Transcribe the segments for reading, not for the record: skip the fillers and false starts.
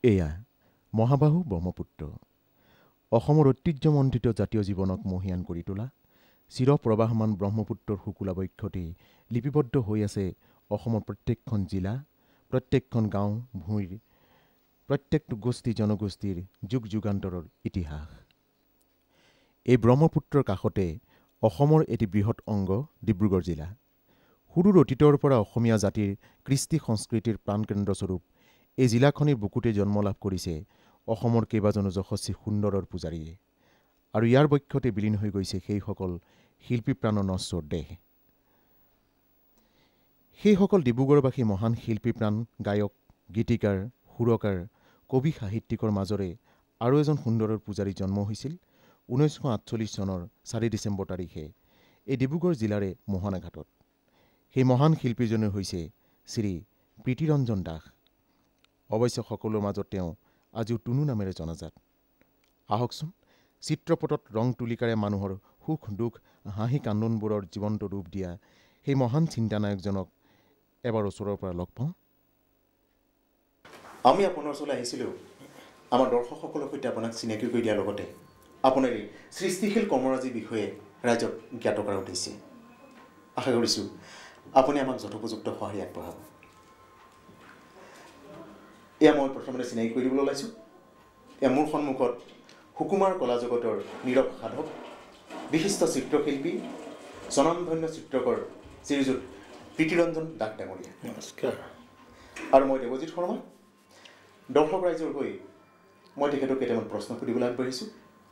এয়া মহাবাহু ব্ৰহ্মপুত্ৰ অসমৰ ঐতিহ্যমণ্ডিত জাতীয় জীৱনক মহিয়ান কৰি তোলা চিৰপ্ৰবাহমান ব্ৰহ্মপুত্ৰৰ শুকুলা বক্ষতেই লিপিবদ্ধ হৈ আছে অসমৰ প্ৰত্যেকখন জিলা প্ৰত্যেকখন গাঁও ভূঁইৰ প্ৰত্যেকটো গোষ্ঠী জনগোষ্ঠীৰ যুগ যুগান্তৰৰ ইতিহাস। এই ব্ৰহ্মপুত্ৰৰ কাষতে অসমৰ এটি বৃহৎ অংগ ডিব্ৰুগড় জিলা। সুদূৰ অতীতৰ পৰা অসমীয়া জাতিৰ কৃষ্টি সংস্কৃতিৰ প্ৰাণকেন্দ্ৰস্বৰূপ এই জিলাখনিৰ বুকুতে জন্ম লাভ কৰিছে অসমৰ কেইবাজনো যশস্বী সুন্দৰৰ পূজাৰীয়ে আৰু ইয়াৰ বক্ষতে বিলীন হৈ গৈছে সেইসকল শিল্পী প্ৰাণৰ নশ্বৰ দেহ। সেইসকল ডিব্ৰুগড়বাসী মহান শিল্পী প্ৰাণ গায়ক গীতিকাৰ সুৰকাৰ কবি সাহিত্যিকৰ মাজৰে আৰু এজন সুন্দৰৰ পূজাৰী জন্ম হৈছিল 1948 চনৰ 4 ডিচেম্বৰ তাৰিখে এই ডিব্ৰুগড় জিলাৰে মোহনাঘাটত। সেই মহান শিল্পীজনে হৈছে শ্ৰী প্ৰীতিৰঞ্জন দাস। অৱশ্যে সকলোৰ মাজত তেওঁ আজিও টুনু নামেৰে জনাজাত। আহকচোন চিত্ৰপটত ৰং তুলিকাৰে মানুহৰ সুখ দুখ হাঁহি কান্দোনবোৰৰ জীৱন্ত ৰূপ দিয়া সেই মহান চিন্তানায়কজনক এবাৰ ওচৰৰ পৰা লগ পাওঁ। আমি আপোনাৰ ওচৰলৈ আহিছিলোঁ আমাৰ দৰ্শকসকলৰ সৈতে আপোনাক চিনাকি কৰি দিয়াৰ লগতে আপোনাৰ এই সৃষ্টিশীল কৰ্মৰাজিৰ বিষয়ে ৰাইজক জ্ঞাত কৰা উদ্দেশ্যে আশা কৰিছোঁ আপুনি আমাক যথোপযুক্ত সঁহাৰি আগবঢ়াব। এয়া মই প্ৰথমতে চিনাকি কৰি দিবলৈ ওলাইছোঁ। এয়া মোৰ সন্মুখত সুকুমাৰ কলা জগতৰ নীৰৱ সাধক বিশিষ্ট চিত্ৰশিল্পী স্বনামধন্য চিত্ৰকৰ শ্ৰীযুত প্ৰীতিৰঞ্জন দাস ডাঙৰীয়া। নমস্কাৰ। আৰু মই দেৱজিৎ শৰ্মা দৰ্শক ৰাইজৰ হৈ মই তেখেতক কেইটামান প্ৰশ্ন সুধিবলৈ আগবাঢ়িছোঁ।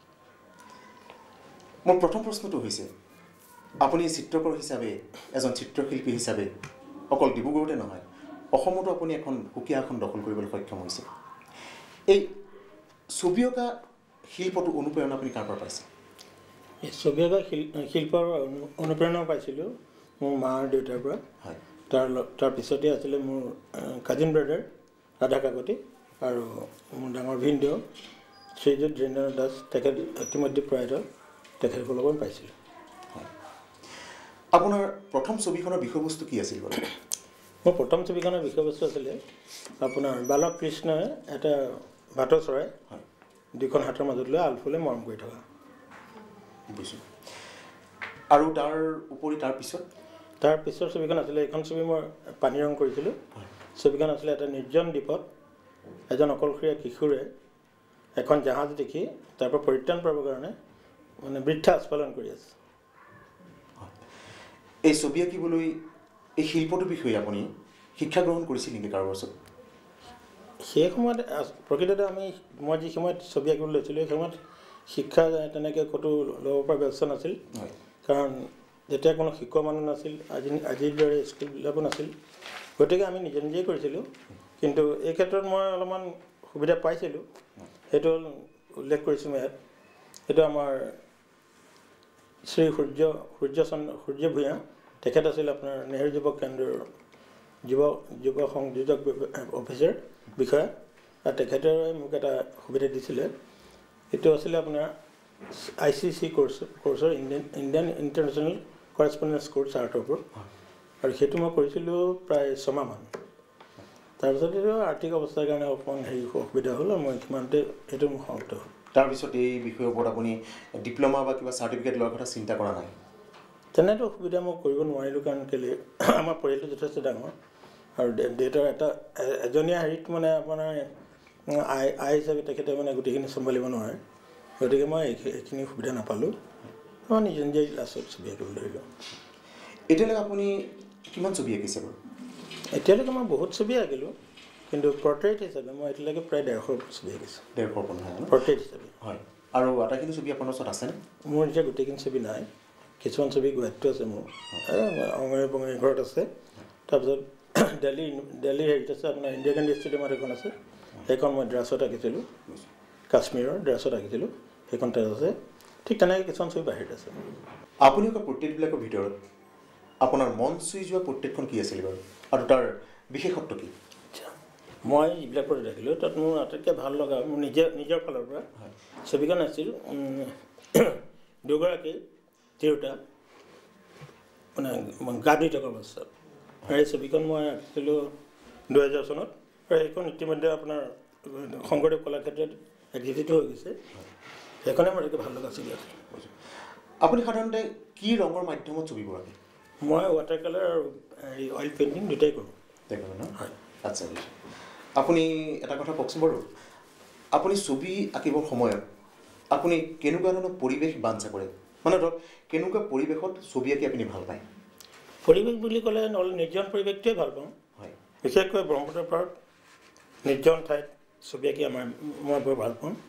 মোৰ প্ৰথম প্ৰশ্নটো হৈছে আপুনি চিত্ৰকৰ হিচাপে এজন চিত্ৰশিল্পী হিচাপে অকল ডিব্ৰুগড়তে নহয় অসমতো আপুনি এখন সুকীয়া আসন দখল কৰিবলৈ সক্ষম হৈছে। এই ছবি অঁকা শিল্পটো অনুপ্ৰেৰণা আপুনি কাৰ পৰা পাইছে? এই ছবি অঁকা শিল্পৰ অনুপ্ৰেৰণা পাইছিলোঁ মোৰ মা আৰু দেউতাৰ পৰা। হয়। তাৰ পিছতে আছিলে মোৰ কাজিন ব্ৰাদাৰ ৰাধা কাকতি আৰু মোৰ ডাঙৰ ভিনদেউ শ্ৰীযুত ধীৰেন্দ্ৰ দাস, তেখেত ইতিমধ্যে প্ৰয়াত, তেখেতসকলৰ পৰা পাইছিলোঁ। হয়। আপোনাৰ প্ৰথম ছবিখনৰ বিষয়বস্তু কি আছিল বাৰু? মোৰ প্ৰথম ছবিখনৰ বিষয়বস্তু আছিলে আপোনাৰ বালক কৃষ্ণই এটা ভাটৌ চৰাই দুখন হাতৰ মাজত লৈ আলফুলে মৰম কৰি থকা। বুজিছোঁ। আৰু তাৰ উপৰি তাৰ পিছৰ ছবিখন আছিলে, এইখন ছবি মই পানী ৰং কৰিছিলোঁ। ছবিখন আছিলে এটা নিৰ্জন দ্বীপত এজন অকলশৰীয়া কিশোৰে এখন জাহাজ দেখি তাৰ পৰা পৰিত্ৰাণ পাবৰ কাৰণে মানে বৃদ্ধা আস্ফালন কৰি আছে। এই ছবি আঁকিবলৈ এই শিল্পটোৰ বিষয়ে আপুনি শিক্ষা গ্ৰহণ কৰিছিল নেকি কাৰোবাৰ ওচৰত? সেই সময়ত প্ৰকৃততে মই যি সময়ত ছবি আঁকিবলৈ লৈছিলোঁ সেই সময়ত শিক্ষা তেনেকৈ ক'তো ল'ব পৰা ব্যৱস্থা নাছিল। কাৰণ যেতিয়া কোনো শিক্ষক মানুহ নাছিল, আজিৰ দৰে স্কুলবিলাকো নাছিল, গতিকে আমি নিজে নিজেই কৰিছিলোঁ। কিন্তু এই ক্ষেত্ৰত মই অলপমান সুবিধা পাইছিলোঁ, সেইটো উল্লেখ কৰিছোঁ মই ইয়াত। সেইটো আমাৰ শ্ৰী সূৰ্য ভূঞা, তেখেত আছিল আপোনাৰ নেহেৰু যুৱক কেন্দ্ৰৰ যুৱ সংযোজক অফিচাৰ বিষয়া, আৰু তেখেতে মোক এটা সুবিধা দিছিলে। এইটো আছিলে আপোনাৰ ICC কোৰ্চৰ ইণ্ডিয়ান ইণ্টাৰনেশ্যনেল কৰেছপণ্ডেঞ্চ কোৰ্চ আৰ্টৰ ওপৰত, আৰু সেইটো মই কৰিছিলোঁ প্ৰায় 6 মাহমান। তাৰপিছত এইটো আৰ্থিক অৱস্থাৰ কাৰণে অকণমান অসুবিধা হ'ল আৰু মই সিমানতে সেইটো মোৰ সমাপ্ত হ'ল। তাৰপিছত এই বিষয়ৰ ওপৰত আপুনি ডিপ্ল'মা বা কিবা চাৰ্টিফিকেট লোৱাৰ কথা চিন্তা কৰা নাই? তেনেটো অসুবিধা মই কৰিব নোৱাৰিলোঁ, কাৰণ কেলৈ আমাৰ পৰিয়ালটো যথেষ্ট ডাঙৰ আৰু দেউতাৰ এজনীয়া হেৰিত মানে আপোনাৰ আই হিচাপে তেখেতে মানে গোটেইখিনি চম্ভালিব নোৱাৰে, গতিকে মই এইখিনি সুবিধা নাপালোঁ। মই নিজে নিজে লাষ্টত ছবি আঁকিবলৈ ধৰিলোঁ। এতিয়ালৈকে আপুনি কিমান ছবি আঁকিছে বাৰু? এতিয়ালৈকে মই বহুত ছবি আঁকিলোঁ, কিন্তু পৰ্ট্ৰেইট হিচাপে মই এতিয়ালৈকে প্ৰায় 150 ছবি আঁকিছোঁ। 150 পৰ্ট্ৰেইট হিচাপে? হয়। আৰু আটাইখিনি ছবি আপোনাৰ ওচৰত আছেনে? মোৰ এতিয়া গোটেইখিনি ছবি নাই, কিছুমান ছবি গুৱাহাটীতো আছে, মোৰ অঙৰি বঙৰি ঘৰত আছে। তাৰপিছত দিল্লী হেৰিত আছে, আপোনাৰ ইণ্ডিয়া গেট ষ্টেডিয়ামত এখন আছে, সেইখন মই ড্ৰাছত আঁকিছিলোঁ, কাশ্মীৰৰ ড্ৰাছত আঁকিছিলোঁ, সেইখন তাত আছে। ঠিক তেনেকৈ কিছুমান ছবি বাহিৰত আছে। আপুনি অঁকা পৰ্ট্ৰেইটবিলাকৰ ভিতৰত আপোনাৰ মন চুই যোৱা পৰ্ট্ৰেইটখন কি আছিল বাৰু, আৰু তাৰ বিশেষত্ব কি? মই যিবিলাক পৰ্ট্ৰেইট আঁকিলোঁ তাত মোৰ আটাইতকৈ ভাল লগা মোৰ নিজৰ ফালৰ পৰা ছবিখন আছিল দুগৰাকী তিৰোতা মানে গা ধুই থকা অৱস্থাত। আৰু এই ছবিখন মই আঁকিছিলোঁ 2000 চনত, আৰু সেইখন ইতিমধ্যে আপোনাৰ শংকৰদেৱ কলাক্ষেত্ৰত এক্সিবিট হৈ গৈছে সেইখনে মোৰ ভাল লগা ছবি আছে আপুনি সাধাৰণতে কি ৰঙৰ মাধ্যমত ছবিবোৰ আঁকে মই ৱাটাৰ কালাৰ আৰু অইল পেইণ্টিং দুটাই কৰোঁ হয় আচ্ছা আপুনি এটা কথা কওকচোন বাৰু আপুনি ছবি আঁকিবৰ সময়ত আপুনি কেনেকুৱা ধৰণৰ পৰিৱেশ বাঞ্ছা কৰে মানে ধৰক কেনেকুৱা পৰিৱেশত ছবি আঁকি আপুনি ভাল পায় পৰিৱেশ বুলি ক'লে নিৰ্জন পৰিৱেশটোৱে ভাল পাওঁ হয় বিশেষকৈ ব্ৰহ্মপুত্ৰৰ পাৰত নিৰ্জন ঠাইত ছবি আঁকি মই বৰ ভাল পাওঁ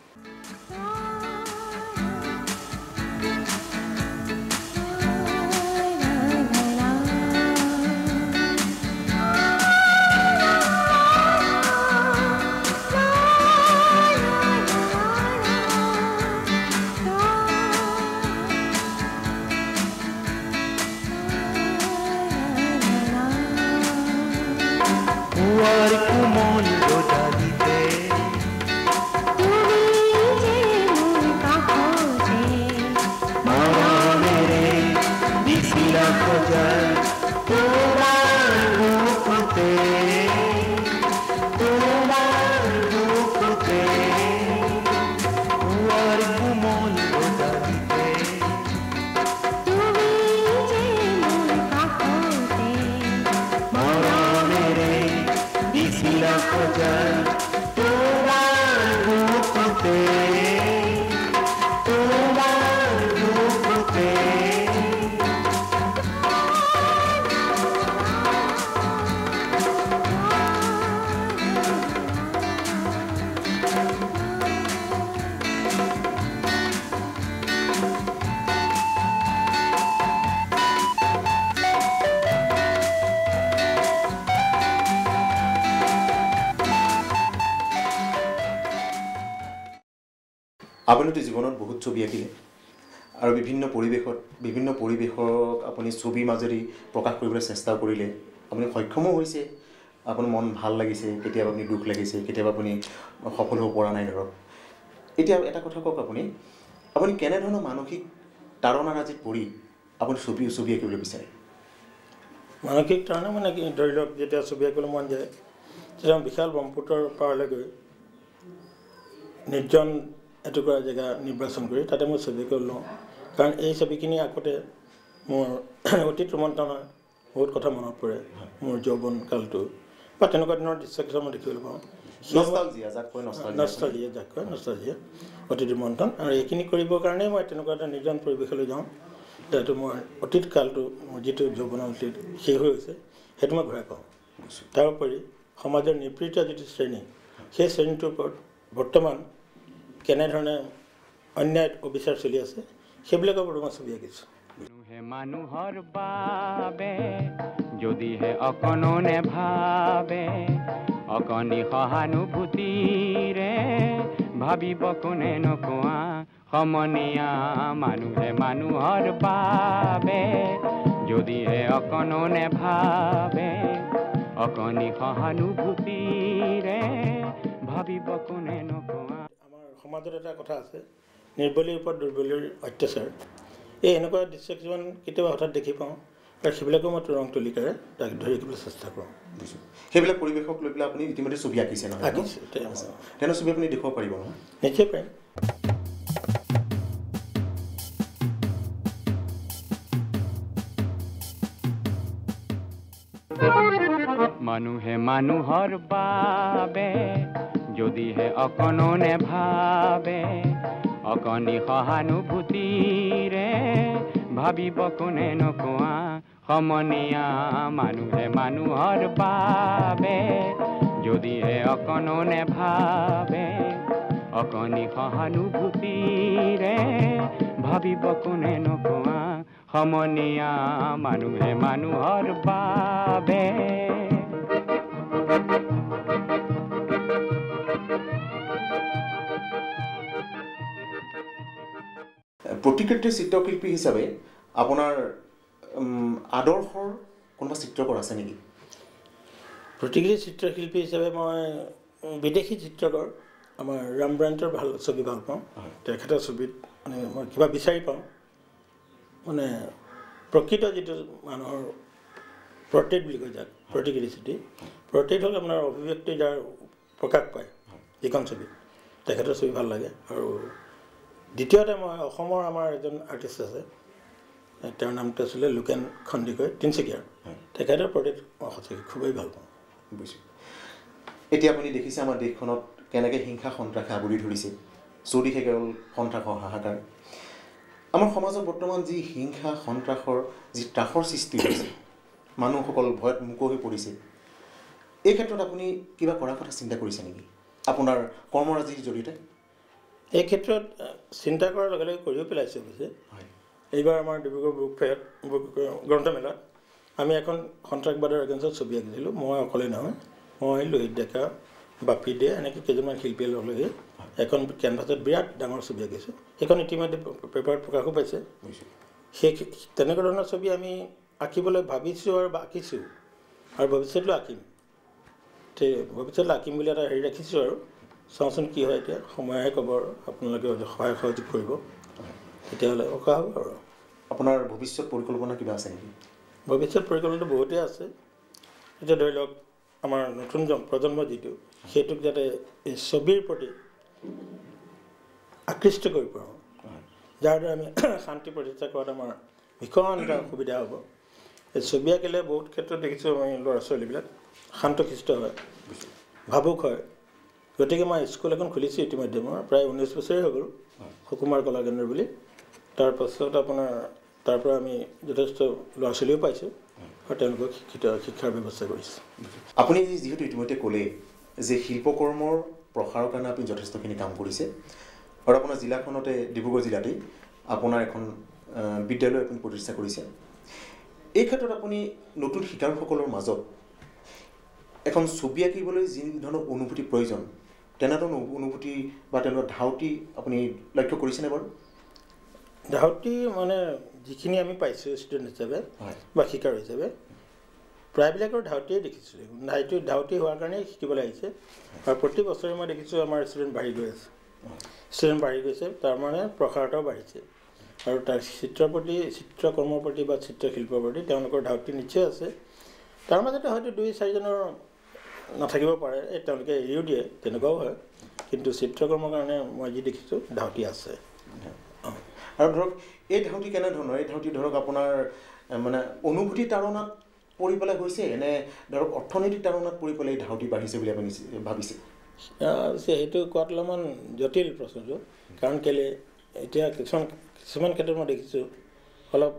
আপুনিতো জীৱনত বহুত ছবি আঁকিলে আৰু বিভিন্ন পৰিৱেশক আপুনি ছবিৰ মাজেদি প্ৰকাশ কৰিবলৈ চেষ্টা কৰিলে আপুনি সক্ষমো হৈছে আপোনাৰ মন ভাল লাগিছে কেতিয়াবা আপুনি দুখ লাগিছে কেতিয়াবা আপুনি সফল হ'ব পৰা নাই ধৰক এতিয়া এটা কথা কওক আপুনি কেনেধৰণৰ মানসিক তাৰণাৰাজিত পৰি আপুনি ছবি আঁকিবলৈ বিচাৰে মানসিক তাৰণা মানে কি ধৰি লওক যেতিয়া ছবি আঁকিবলৈ মন যায় তেতিয়া বিশাল ব্ৰহ্মপুত্ৰৰ পাৰলৈ গৈ নিৰ্জন এটুকুৰা জেগা নিৰ্বাচন কৰি তাতে মই ছবি কৰি লওঁ কাৰণ এই ছবিখিনি আঁকোতে মোৰ অতীত ৰোমন্থন হয় বহুত কথা মনত পৰে মোৰ যৌৱন কালটো বা তেনেকুৱা ধৰণৰ দৃশ্য কিছুমান মই দেখিবলৈ পাওঁ নষ্টালজিয়া অতীত ৰোমন্থন আৰু এইখিনি কৰিবৰ কাৰণেই মই তেনেকুৱা এটা নিৰ্জন পৰিৱেশলৈ যাওঁ যিহেতু মই অতীত কালটো মোৰ যিটো যৌৱনৰ অতীত শেষ হৈ গৈছে সেইটো মই ঘূৰাই পাওঁ তাৰোপৰি সমাজৰ নিপীড়িত যিটো শ্ৰেণী সেই শ্ৰেণীটোৰ ওপৰত বৰ্তমান কেনেধৰণে অন্যায় অবিচাৰ চলি আছে সেইবিলাকৰ ওপৰত মই ছবি আঁকিছোঁ মানুহৰ বাবে যদিহে অকণো নেভাবে অকণি সহানুভূতিৰে ভাবিব কোনে নকোৱা সমনীয়া মানুহে মানুহৰ বাবে যদিহে অকণো নেভাবে অকণি সহানুভূতিৰে ভাবিব কোনে নকোৱা সমাজত এটা কথা আছে নিৰ্বলীৰ ওপৰত দুৰ্বলীৰ অত্যাচাৰ এই এনেকুৱা দৃশ্য কিছুমান কেতিয়াবা হঠাৎ দেখি পাওঁ আৰু সেইবিলাকো মই ৰং তুলিকাৰে তাক ধৰি ৰাখিবলৈ চেষ্টা কৰোঁ সেইবিলাক পৰিৱেশক লৈ পেলাই আপুনি ইতিমধ্যে ছবি আঁকিছে নহয় আঁকিছোঁ তেনে ছবি আপুনি দেখুৱাব পাৰিব নহয় নিশ্চয় পাৰিম মানুহে মানুহৰ বাবে যদিহে অকণো নেভাবে অকণি সহানুভূতিৰে ভাবিব কোনে নকোৱা সমনীয়া মানুহে মানুহৰ বাবে যদিহে অকণো নেভাবে অকণি সহানুভূতিৰে ভাবিব কোনে নকোৱা সমনীয়া মানুহে মানুহৰ বাবে প্ৰতিকৃতি চিত্ৰশিল্পী হিচাপে আপোনাৰ আদৰ্শৰ কোনোবা চিত্ৰকৰ আছে নেকি প্ৰতিকৃতি চিত্ৰশিল্পী হিচাপে মই বিদেশী চিত্ৰকৰ আমাৰ ৰামব্ৰাণ্ডৰ ভাল ছবি ভাল পাওঁ তেখেতৰ ছবিত মানে মই কিবা বিচাৰি পাওঁ মানে প্ৰকৃত যিটো মানুহৰ প্ৰটেক্ট বুলি কয় যাক প্ৰতিকৃতি চিত্ৰী প্ৰটেক্ট হ'ল আপোনাৰ অভিব্যক্তি যাৰ প্ৰকাশ পায় যিখন ছবি তেখেতৰ ছবি ভাল লাগে আৰু দ্বিতীয়তে মই অসমৰ আমাৰ এজন আৰ্টিষ্ট আছে তেওঁৰ নামটো আছিলে লোকেন খণ্ডিকৈ তিনিচুকীয়াৰ তেখেতৰ প্ৰতি মই সঁচাকৈ খুবেই ভাল পাওঁ বুজিছোঁ এতিয়া আপুনি দেখিছে আমাৰ দেশখনত কেনেকৈ হিংসা সন্ত্ৰাসে আৱৰি ধৰিছে চৌদিশে কেৱল সন্ত্ৰাসৰ হাহাকাৰ আমাৰ সমাজত বৰ্তমান যি হিংসা সন্ত্ৰাসৰ যি ত্ৰাসৰ সৃষ্টি হৈছে মানুহসকল ভয়ত মুখ হৈ পৰিছে এই ক্ষেত্ৰত আপুনি কিবা কৰাৰ কথা চিন্তা কৰিছে নেকি আপোনাৰ কৰ্মৰাজিৰ জৰিয়তে এই ক্ষেত্ৰত চিন্তা কৰাৰ লগে লগে কৰিও পেলাইছে অৱশ্যে এইবাৰ আমাৰ ডিব্ৰুগড় বুক ফেয়াৰত গ্ৰন্থমেলাত আমি এখন সন্ত্ৰাসবাদৰ এগেইনষ্টত ছবি আঁকিছিলোঁ মই অকলে নহয় মই লোহিত ডেকা বাপি দে এনেকৈ কেইজনমান শিল্পীয়ে লগ লাগি এখন কেনভাছত বিৰাট ডাঙৰ ছবি আঁকিছোঁ সেইখন ইতিমধ্যে পেপাৰত প্ৰকাশো পাইছে সেই তেনেকুৱা ধৰণৰ ছবি আমি আঁকিবলৈ ভাবিছোঁ আৰু আঁকিছোঁ আৰু ভৱিষ্যতলৈ আঁকিম ভৱিষ্যতলৈ আঁকিম বুলি এটা হেৰি ৰাখিছোঁ আৰু চাওঁচোন কি হয় এতিয়া সময়হে ক'ব আৰু আপোনালোকে সহায় সহযোগ কৰিব তেতিয়াহ'লে অঁকা হ'ব আৰু আপোনাৰ ভৱিষ্যত পৰিকল্পনা কিবা আছে নেকি ভৱিষ্যত পৰিকল্পনাটো বহুতেই আছে এতিয়া ধৰি লওক আমাৰ নতুন প্ৰজন্ম যিটো সেইটোক যাতে এই ছবিৰ প্ৰতি আকৃষ্ট কৰি পাৰোঁ যাৰ দ্বাৰা আমি শান্তি প্ৰতিষ্ঠা কৰাত আমাৰ ভীষণ এটা সুবিধা হ'ব এই ছবি আঁকিলে বহুত ক্ষেত্ৰত দেখিছোঁ আমি ল'ৰা ছোৱালীবিলাক শান্তশিষ্ট হয় ভাবুক হয় গতিকে মই স্কুল এখন খুলিছোঁ ইতিমধ্যে মই প্ৰায় 19 বছৰেই হৈ গ'ল সুকুমাৰ কলা কেন্দ্ৰ বুলি তাৰপাছত আপোনাৰ তাৰ পৰা আমি যথেষ্ট ল'ৰা ছোৱালীও পাইছোঁ আৰু তেওঁলোকক শিক্ষাৰ ব্যৱস্থা কৰিছোঁ আপুনি যিহেতু ইতিমধ্যে ক'লে যে শিল্পকৰ্মৰ প্ৰসাৰৰ কাৰণে আপুনি যথেষ্টখিনি কাম কৰিছে আৰু আপোনাৰ জিলাখনতে ডিব্ৰুগড় জিলাতেই আপোনাৰ এখন বিদ্যালয় আপুনি প্ৰতিষ্ঠা কৰিছে এই ক্ষেত্ৰত আপুনি নতুন শিকাৰুসকলৰ মাজত এখন ছবি আঁকিবলৈ যি ধৰণৰ অনুভূতি প্ৰয়োজন তেনেধৰণৰ অনুভূতি বা তেনেকুৱা ধাউতি আপুনি লক্ষ্য কৰিছেনে বাৰু ধাউতি মানে যিখিনি আমি পাইছোঁ ষ্টুডেণ্ট হিচাপে বা শিকাৰ হিচাপে প্ৰায়বিলাকৰ ধাউতিয়ে দেখিছোঁ ধাউতি হোৱাৰ কাৰণেই শিকিবলৈ আহিছে আৰু প্ৰতি বছৰে মই দেখিছোঁ আমাৰ ষ্টুডেণ্ট বাঢ়ি গৈ আছে ষ্টুডেণ্ট বাঢ়ি গৈছে তাৰমানে প্ৰসাৰতাও বাঢ়িছে আৰু তাৰ চিত্ৰকৰ্মৰ প্ৰতি বা চিত্ৰশিল্পৰ প্ৰতি তেওঁলোকৰ ধাউতি নিশ্চয় আছে তাৰ মাজতে হয়তো 2-4জনৰ নাথাকিব পাৰে তেওঁলোকে এৰিও দিয়ে তেনেকুৱাও হয় কিন্তু চিত্ৰকৰ্মৰ কাৰণে মই যি দেখিছোঁ ধাউতি আছে আৰু ধৰক এই ধাউতি কেনেধৰণৰ এই ধাউতি ধৰক আপোনাৰ মানে অনুভূতি তাৰণাত পৰি পেলাই হৈছে নে ধৰক অৰ্থনৈতিক তাৰণাত পৰি পেলাই এই ধাউতি বাঢ়িছে বুলি আপুনি ভাবিছে সেইটো কোৱাত অলপমান জটিল প্ৰশ্নটো কাৰণ কেলৈ এতিয়া কিছুমান ক্ষেত্ৰত মই দেখিছোঁ অলপ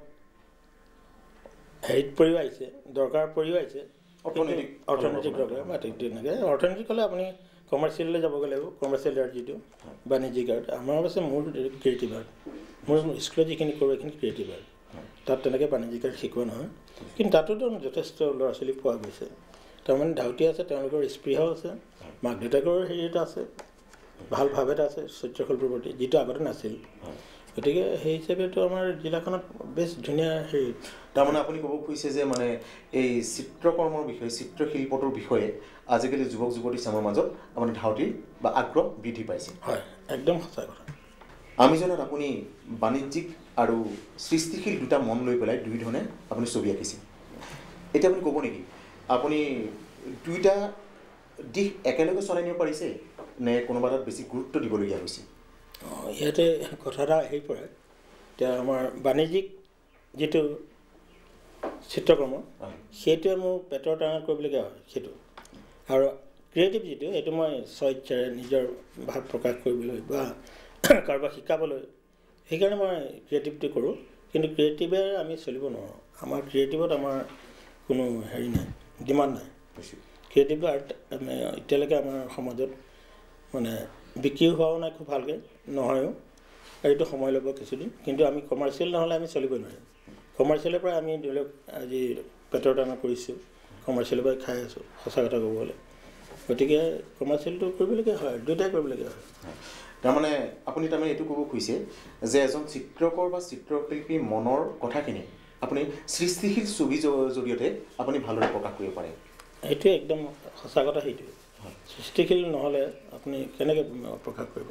হেৰিত পৰিও আহিছে দৰকাৰ পৰিও আহিছে অৰ্থনৈতিক দৰকাৰ বা তেনেকৈ অৰ্থনৈতিক হ'লে আপুনি কমাৰ্চিয়েললৈ যাবগৈ লাগিব কমাৰ্চিয়েল আৰ্ট যিটো বাণিজ্যিক আৰ্ট আমাৰ অৱশ্যে মোৰ ক্ৰিয়েটিভ আৰ্ট মোৰ স্কুলত যিখিনি কৰোঁ এইখিনি ক্ৰিয়েটিভ আৰ্ট তাত তেনেকৈ বাণিজ্যিক আৰ্ট শিকোৱা নহয় কিন্তু তাতোতো যথেষ্ট ল'ৰা ছোৱালী পোৱা গৈছে তাৰমানে ধাউতি আছে তেওঁলোকৰ স্পৃহাও আছে মাক দেউতাকৰ হেৰি এটা আছে ভাল ভাৱ এটা আছে চিত্ৰশিল্পৰ প্ৰতি যিটো আগতে নাছিল গতিকে সেই হিচাপেতো আমাৰ জিলাখনত বেছ ধুনীয়া হেৰি তাৰমানে আপুনি ক'ব খুজিছে যে মানে এই চিত্ৰকৰ্মৰ বিষয়ে চিত্ৰশিল্পটোৰ বিষয়ে আজিকালি যুৱক যুৱতী চামৰ মাজত আপোনাৰ ধাউতি বা আগ্ৰহ বৃদ্ধি পাইছে হয় একদম সঁচা কথা আমি জনাত আপুনি বাণিজ্যিক আৰু সৃষ্টিশীল দুটা মন লৈ পেলাই দুই ধৰণে আপুনি ছবি আঁকিছে এতিয়া আপুনি ক'ব নেকি আপুনি দুইটা দিশ একেলগে চলাই নিব পাৰিছে নে কোনোবা এটাত বেছি গুৰুত্ব দিবলগীয়া হৈছে ইয়াতে কথা এটা আহি পৰে এতিয়া আমাৰ বাণিজ্যিক যিটো চিত্ৰকৰ্ম সেইটোৱে মোৰ পেটৰ টানাত কৰিবলগীয়া হয় সেইটো আৰু ক্ৰিয়েটিভ যিটো সেইটো মই স্বইচ্ছাৰে নিজৰ ভাৱ প্ৰকাশ কৰিবলৈ বা কাৰোবাক শিকাবলৈ সেইকাৰণে মই ক্ৰিয়েটিভটো কৰোঁ কিন্তু ক্ৰিয়েটিভে আমি চলিব নোৱাৰোঁ আমাৰ ক্ৰিয়েটিভত আমাৰ কোনো হেৰি নাই ডিমাণ্ড নাই ক্ৰিয়েটিভ আৰ্ট এতিয়ালৈকে আমাৰ সমাজত মানে বিক্ৰীও হোৱাও নাই খুব ভালকৈ নহয়ও আৰু এইটো সময় ল'ব কিছুদিন কিন্তু আমি কমাৰ্চিয়েল নহ'লে আমি চলিবই নোৱাৰিম কমাৰ্চিয়েলৰ পৰা আমি ধৰি লওক আজি পেটৰ টানা কৰিছোঁ কমাৰ্চিয়েলৰ পৰা খাই আছোঁ সঁচা কথা ক'ব গ'লে গতিকে কমাৰ্চিয়েলটো কৰিবলগীয়া হয় দুয়োটাই কৰিবলগীয়া হয় তাৰমানে আপুনি এইটো ক'ব খুজিছে যে এজন চিত্ৰকৰ বা চিত্ৰশিল্পী মনৰ কথাখিনি আপুনি সৃষ্টিশীল ছবিৰ জৰিয়তে আপুনি ভালদৰে প্ৰকাশ কৰিব পাৰে সেইটোৱে একদম সঁচা কথা সেইটোৱে সৃষ্টিশীল নহ'লে আপুনি কেনেকৈ প্ৰকাশ কৰিব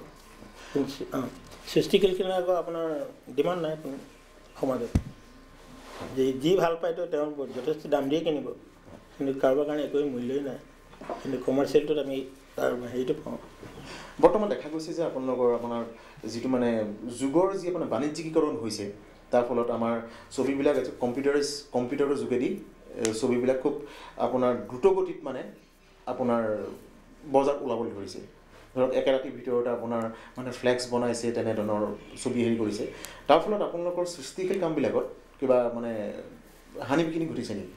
সৃষ্টিশীলখিনি আকৌ আপোনাৰ ডিমাণ্ড নাই কোনো সমাজত যি ভাল পায়তো তেওঁ যথেষ্ট দাম দিয়ে কিনিব কিন্তু কাৰোবাৰ কাৰণে একোৱেই মূল্যই নাই কিন্তু কমাৰ্চিয়েলটোত আমি তাৰ হেৰিটো পাওঁ বৰ্তমান দেখা গৈছে যে আপোনাৰ যিটো মানে যুগৰ যি আপোনাৰ বাণিজ্যিকীকৰণ হৈছে তাৰ ফলত আমাৰ ছবিবিলাক কম্পিউটাৰৰ যোগেদি ছবিবিলাক খুব আপোনাৰ দ্ৰুতগতিত মানে আপোনাৰ বজাৰত ওলাবলৈ ধৰিছে ধৰক একেৰাতিৰ ভিতৰতে আপোনাৰ মানে ফ্লেক্স বনাইছে তেনেধৰণৰ ছবি হেৰি কৰিছে তাৰ ফলত আপোনালোকৰ সৃষ্টিশীল কামবিলাকত কিবা মানে হানি বিঘিনি ঘটিছে নেকি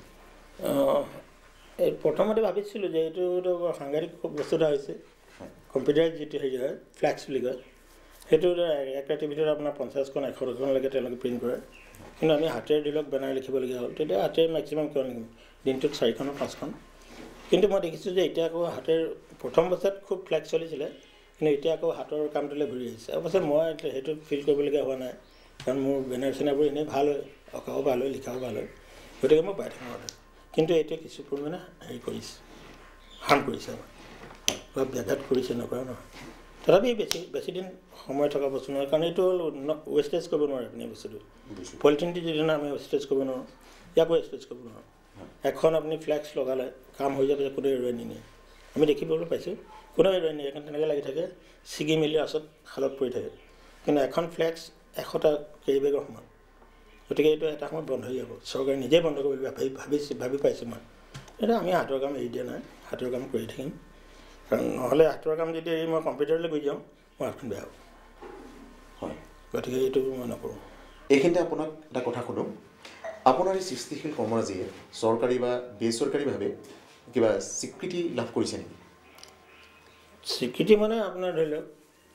প্ৰথমতে ভাবিছিলোঁ যে এইটো সাংঘাতিক বস্তু এটা হৈছে কম্পিউটাৰ যিটো হেৰি হয় ফ্লেক্স বুলি কয় সেইটো এক ৰাতিৰ ভিতৰত আপোনাৰ 50খন 100খনলৈকে তেওঁলোকে প্ৰিণ্ট কৰে কিন্তু আমি হাতেৰে ধৰি লওক বেনাৰ লিখিবলগীয়া হ'ল তেতিয়া হাতেৰে মেক্সিমাম কিমান লিখিম দিনটোত 4খন 5খন কিন্তু মই দেখিছোঁ যে এতিয়া আকৌ হাতেৰ প্ৰথম অৱস্থাত খুব ফ্লেক্স চলিছিলে কিন্তু এতিয়া আকৌ হাতৰ কামটোলৈ ঘূৰি আহিছে অৱশ্যে মই সেইটো ফিল কৰিবলগীয়া হোৱা নাই কাৰণ মোৰ বেনাৰ চেনাৰবোৰ এনেই ভাল হয় অঁকাও ভাল হয় লিখাও ভাল হয় গতিকে মই পাই থাকোঁ কিন্তু এতিয়া কিছু পৰিমাণে হেৰি কৰিছে হাৰ্ম কৰিছে আমাৰ অলপ ব্যাঘাত কৰিছে নকৰা নহয় তথাপি বেছি দিন সময় থকা বস্তু নহয় কাৰণ এইটো ৱেষ্টেজ কৰিব নোৱাৰে আপুনি বস্তুটো পলিথিনটো যিদিনা আমি ৱেষ্টেজ কৰিব নোৱাৰোঁ ইয়াকো ৱেষ্টেজ কৰিব নোৱাৰোঁ এখন আপুনি ফ্লেক্স লগালে কাম হৈ যাব যে কোনো এৰুৱাই নিনিয়ে আমি দেখিবলৈ পাইছোঁ কোনো এৰুৱাই নিয়ে এখন তেনেকৈ লাগি থাকে ছিগি মেলি আচত শালত পৰি থাকে কিন্তু এখন ফ্লেক্স 100টা কেৰি বেগৰ সমান গতিকে এইটো এটা সময়ত বন্ধ হৈ যাব চৰকাৰে নিজেই বন্ধ কৰিব ভাবি পাইছোঁ মই এইটো আমি হাতৰ কাম এৰি দিয়া নাই হাতৰ কাম কৰি থাকিম কাৰণ নহ'লে হাতৰ কাম যদি মই কম্পিউটাৰলৈ গৈ যাওঁ মই হাতখন বেয়া হ'ব হয় গতিকে এইটো মই নকৰোঁ এইখিনিতে আপোনাক এটা কথা সোধোঁ আপোনাৰ এই সৃষ্টিশীল কৰ্মৰাজিয়ে চৰকাৰী বা বেচৰকাৰীভাৱে কিবা স্বীকৃতি লাভ কৰিছে নেকি স্বীকৃতি মানে আপোনাৰ ধৰি লওক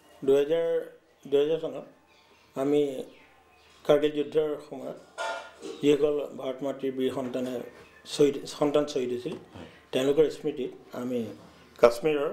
2000 চনত আমি কাৰ্গিল যুদ্ধৰ সময়ত যিসকল ভাৰত মাতৃৰ বীৰ সন্তান শ্বহীদ হৈছিল তেওঁলোকৰ স্মৃতিত আমি কাশ্মীৰৰ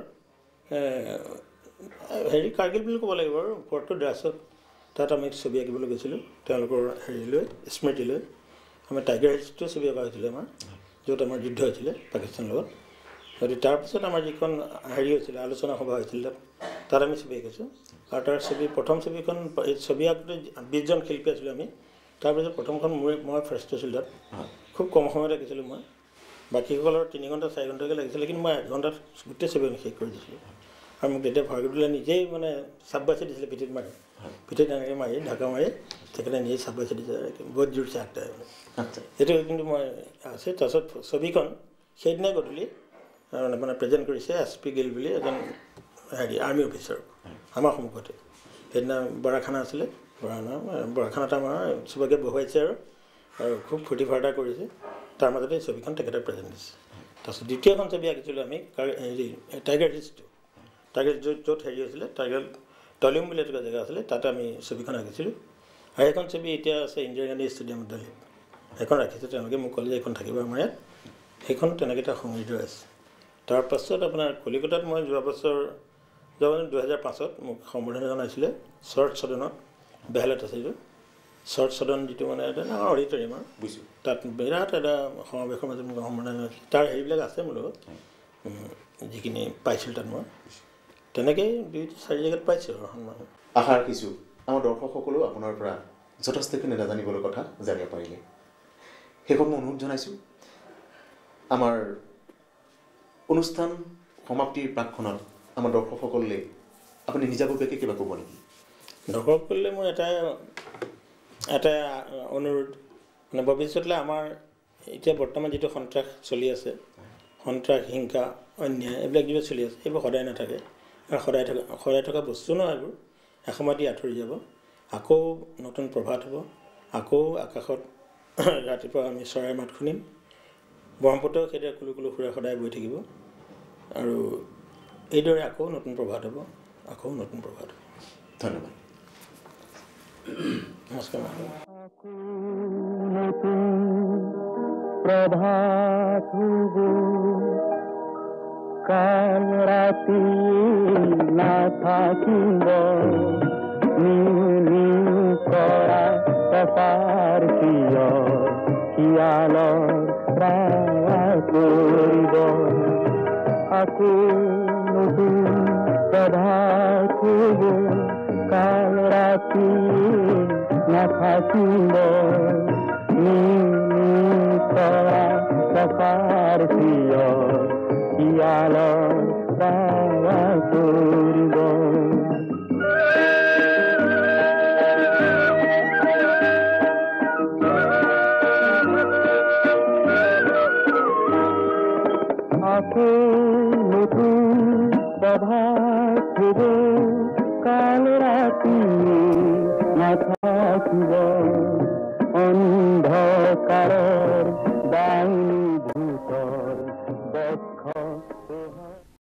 হেৰি কাৰ্গিল বুলি ক'ব লাগিব আৰু ফৰ্টটো ড্ৰাছত তাত আমি ছবি আঁকিবলৈ গৈছিলোঁ তেওঁলোকৰ হেৰিলৈ স্মৃতিলৈ আমি টাইগাৰ হিলছটো ছবি অঁকা হৈছিলে আমাৰ য'ত আমাৰ যুদ্ধ হৈছিলে পাকিস্তানৰ লগত গতিকে তাৰপিছত আমাৰ যিখন হেৰি হৈছিলে আলোচনা সভা হৈছিল তাত আমি ছবি আঁকিছোঁ আৰু তাৰ প্ৰথম ছবিখন এই ছবি আঁকোতে 20জন শিল্পী আছিলোঁ আমি তাৰপিছত প্ৰথমখন মই ফাৰ্ষ্ট হৈছিলোঁ তাত খুব কম সময়ত আঁকিছিলোঁ মই বাকীসকলৰ 3 ঘণ্টা 4 ঘণ্টাকৈ লাগিছিলে কিন্তু মই 1 ঘণ্টাত গোটেই ছবি শেষ কৰি দিছিলোঁ আৰু মোক তেতিয়া ভাৰ্গৱটোলে নিজেই মানে চাপ বাচি দিছিলে পিঠিত মাৰি পিঠিত এনেকৈ মাৰি ঢাকা মাৰি তেখেতে নিজেই চাপ বাচি দিছে বহুত জোৰছে আঁকতে এইটো কিন্তু মই আছে তাৰপিছত ছবিখন সেইদিনাই গধূলি মানে প্ৰেজেণ্ট কৰিছে SP গিল বুলি এজন হেৰি আৰ্মি অফিচাৰ আমাৰ সন্মুখতে সেইদিনা বৰাখানা আছিলে বৰাখানাত আমাৰ চবকে বহুৱাইছে আৰু খুব ফূৰ্তি ফাৰ্তা কৰিছে তাৰ মাজতে ছবিখন তেখেতে প্ৰেজেণ্ট দিছে তাৰপিছত দ্বিতীয়খন ছবি আঁকিছিলোঁ আমি হেৰি টাইগাৰ হিলছটো টাইগাৰ য'ত হেৰি হৈছিলে টাইগাৰ টলিউম বুলি এটা জেগা আছিলে তাতে আমি ছবিখন আঁকিছিলোঁ আৰু এইখন ছবি এতিয়া আছে ইন্দিৰা গান্ধী ষ্টেডিয়ামত দিল্লীত সেইখন ৰাখিছে তেওঁলোকে মোক ক'লে যে এইখন থাকিব আমাৰ ইয়াত সেইখন তেনেকৈ এটা সংগৃহীত আছে তাৰপাছত আপোনাৰ কলিকতাত মই যোৱা বছৰ 2005ত মোক সম্বৰ্ধনা জনাইছিলে শ্বৰ্ট সদনত বেহালত আছে এইটো শ্বৰ্ট সদন যিটো মানে এটা ডাঙৰ অডিটৰিয়াম আৰু বুজিছোঁ তাত বিৰাট এটা সমাৱেশৰ মাজত মোক সম্বৰ্ধনা জনাইছিল তাৰ হেৰিবিলাক আছে মোৰ লগত যিখিনি পাইছিলোঁ তাত মই তেনেকৈ 2-4 জেগাত পাইছোঁ আৰু সন্মান আশা ৰাখিছোঁ আমাৰ দৰ্শকসকলেও আপোনাৰ পৰা যথেষ্টখিনি নাজানিবলৈ কথা জানিব পাৰিলে শেষত মই অনুৰোধ জনাইছোঁ আমাৰ অনুষ্ঠান সমাপ্তিৰ প্ৰাকখনত আমাৰ দৰ্শকসকলে আপুনি নিজাববীয়াকৈ কিবা ক'ব নেকি দৰ্শকসকলে মোৰ এটা অনুৰোধ মানে ভৱিষ্যতলৈ আমাৰ এতিয়া বৰ্তমান যিটো সন্ত্ৰাস চলি আছে সন্ত্ৰাস হিংসা অন্যায় এইবিলাক যিবোৰ চলি আছে সেইবোৰ সদায় নাথাকে আৰু সদায় থকা বস্তু নহয় এইবোৰ এসময়ত আঁতৰি যাব আকৌ নতুন প্ৰভাত হ'ব আকৌ আকাশত ৰাতিপুৱা আমি চৰাইৰ মাত শুনিম ব্ৰহ্মপুত্ৰও সেইদৰে কুলু কুলু সুৰে সদায় বৈ থাকিব আৰু এইদৰে আকৌ নতুন প্ৰভাত হ'ব আকৌ নতুন প্ৰভাত হ'ব ধন্যবাদ নমস্কাৰ প্রভাত কাল রাতি না থাকিব করা কপার শিয়ালৰ কৰিব আকৌ নতুন প্ৰভাত কাল ৰাতি নাথাকিব কৰা কপাৰ শিয়ালৰ কৰিব জীবন